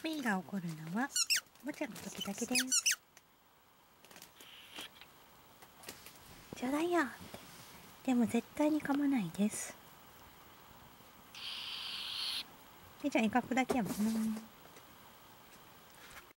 ピーが起こるのはおもちゃの時だけです。ちょうだいよって。でも絶対に噛まないです。じゃあ威嚇だけやもんな。